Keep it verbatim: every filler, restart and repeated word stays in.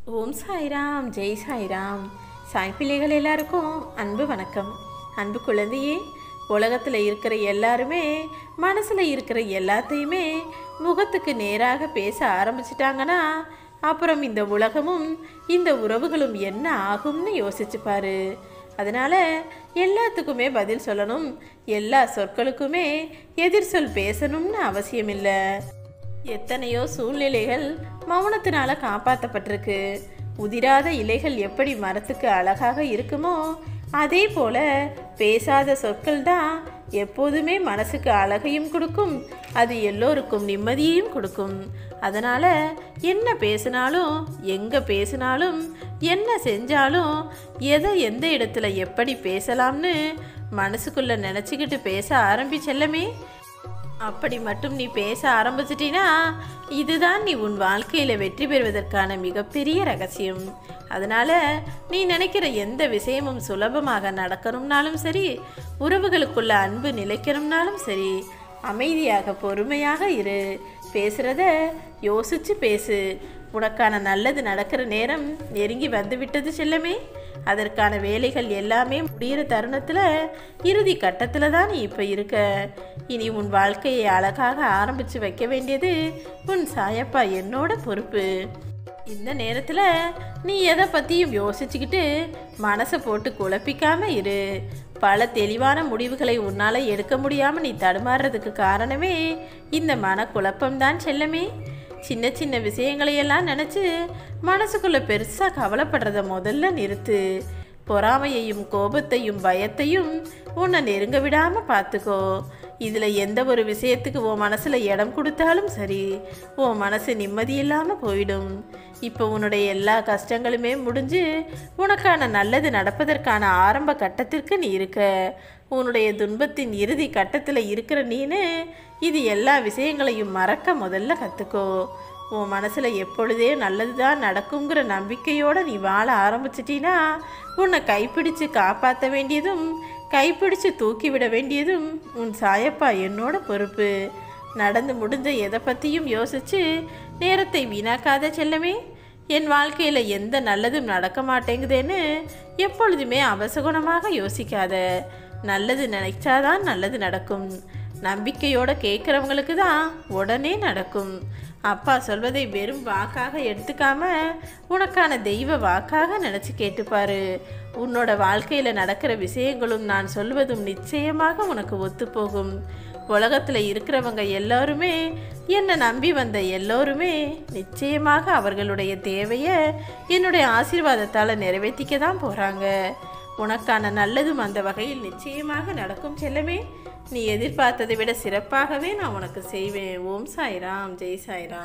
ஓம் சாய்ராம், ஜெய் சாய்ராம். சாய் பிள்ளைகள் எல்லாருக்கும் அன்பு வணக்கம். அன்பு குழந்தையே, உலகத்தில் இருக்கிற எல்லாருமே மனசில் இருக்கிற எல்லாத்தையுமே முகத்துக்கு நேராக பேச ஆரம்பிச்சிட்டாங்கன்னா அப்புறம் இந்த உலகமும் இந்த உறவுகளும் என்ன ஆகும்னு யோசிச்சு பாரு. அதனால் எல்லாத்துக்குமே பதில் சொல்லணும், எல்லா சொற்களுக்குமே எதிர் சொல் பேசணும்னு அவசியம் இல்லை. எத்தனையோ சூழ்நிலைகள் மௌனத்தினால காப்பாற்றப்பட்டிருக்கு. உதிராத இலைகள் எப்படி மரத்துக்கு அழகாக இருக்குமோ அதே போல பேசாத சொற்கள் தான் எப்போதுமே மனசுக்கு அழகையும் கொடுக்கும், அது எல்லோருக்கும் நிம்மதியையும் கொடுக்கும். அதனால் என்ன பேசினாலும், எங்கே பேசினாலும், என்ன செஞ்சாலும், எதை எந்த இடத்துல எப்படி பேசலாம்னு மனசுக்குள்ளே நினச்சிக்கிட்டு பேச ஆரம்பிச்செல்லமே. அப்படி மட்டும் நீ பேச ஆரம்பிச்சிட்டினா இதுதான் நீ உன் வாழ்க்கையில் வெற்றி பெறுவதற்கான மிகப்பெரிய ரகசியம். அதனால் நீ நினைக்கிற எந்த விஷயமும் சுலபமாக நடக்கணும்னாலும் சரி, உறவுகளுக்குள்ள அன்பு நிலைக்கணும்னாலும் சரி, அமைதியாக பொறுமையாக இரு. பேசுகிறத யோசிச்சு பேசு. உனக்கான நல்லது நடக்கிற நேரம் நெருங்கி வந்து விட்டது செல்லமே. அதற்கான வேலைகள் எல்லாமே முடிகிற தருணத்தில் இறுதி கட்டத்தில் தான் நீ இப்போ இருக்க. இனி உன் வாழ்க்கையை அழகாக ஆரம்பித்து வைக்க வேண்டியது உன் சாயப்பா என்னோட பொறுப்பு. இந்த நேரத்தில் நீ எதை பற்றியும் யோசிச்சுக்கிட்டு மனசை போட்டு குழப்பிக்காம இரு. பல தெளிவான முடிவுகளை உன்னால் எடுக்க முடியாமல் நீ தடுமாறுறதுக்கு காரணமே இந்த மனக்குழப்பம்தான் செல்லமே. சின்ன சின்ன விஷயங்களையெல்லாம் நினச்சி மனசுக்குள்ளே பெருசாக கவலைப்படுறத முதல்ல நிறுத்து. பொறாமையையும் கோபத்தையும் பயத்தையும் உன்னை நெருங்க விடாமல் பார்த்துக்கோ. இதில் எந்த ஒரு விஷயத்துக்கு உன் மனசில் இடம் கொடுத்தாலும் சரி, உன் மனசு நிம்மதி இல்லாமல் போயிடும். இப்போ உன்னுடைய எல்லா கஷ்டங்களுமே முடிஞ்சு உனக்கான நல்லது நடப்பதற்கான ஆரம்ப கட்டத்திற்கு நீ இருக்க. உன்னுடைய துன்பத்தின் இறுதி கட்டத்தில் இருக்கிற நீனு இது எல்லா விஷயங்களையும் மறக்க முதல்ல கற்றுக்கோ. உன் மனசில் எப்பொழுதே நல்லது தான் நடக்குங்கிற நம்பிக்கையோடு நீ வாழ ஆரம்பிச்சிட்டினா உன்னை கைப்பிடிச்சு காப்பாற்ற வேண்டியதும் கைப்பிடிச்சு தூக்கிவிட வேண்டியதும் உன் சாயப்பா என்னோட பொறுப்பு. நடந்து முடிஞ்ச எதை பற்றியும் யோசித்து நேரத்தை வீணாக்காத செல்லமே. என் வாழ்க்கையில் எந்த நல்லதும் நடக்க மாட்டேங்குதேன்னு எப்பொழுதுமே அவசகுணமாக யோசிக்காத. நல்லது நினைச்சாதான் நல்லது நடக்கும். நம்பிக்கையோடு கேட்குறவங்களுக்கு தான் உடனே நடக்கும். அப்பா சொல்வதை வெறும் வாக்காக எடுத்துக்காம உனக்கான தெய்வ வாக்காக நினச்சி கேட்டுப்பாரு. உன்னோட வாழ்க்கையில் நடக்கிற விஷயங்களும் நான் சொல்வதும் நிச்சயமாக உனக்கு ஒத்துப்போகும். உலகத்தில் இருக்கிறவங்க எல்லோருமே, என்னை நம்பி வந்த எல்லோருமே நிச்சயமாக அவர்களுடைய தேவையை என்னுடைய ஆசீர்வாதத்தால் நிறைவேற்றிக்க தான் போகிறாங்க. உனக்கான நல்லதும் அந்த வகையில் நிச்சயமாக நடக்கும் செல்லமே. நீ எதிர்பார்த்ததை விட சிறப்பாகவே நான் உனக்கு செய்வேன். ஓம் சாய்ராம், ஜெய் சாய்ராம்.